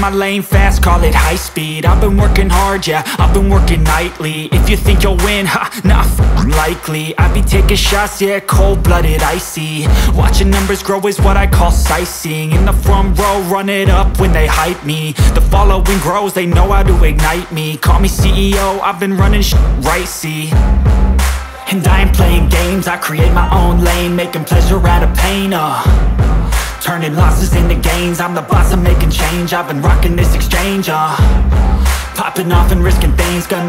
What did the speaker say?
my lane fast, call it high speed. I've been working hard, yeah, I've been working nightly. If you think you'll win, ha, nah, likely. I be taking shots, yeah, cold-blooded, icy. Watching numbers grow is what I call sightseeing. In the front row, run it up when they hype me. The following grows, they know how to ignite me. Call me CEO, I've been running shit right, see. And I ain't playing games, I create my own lane, making pleasure out of pain, turning losses into gains. I'm the boss, I'm making change. I've been rocking this exchange, popping off and risking things. Gonna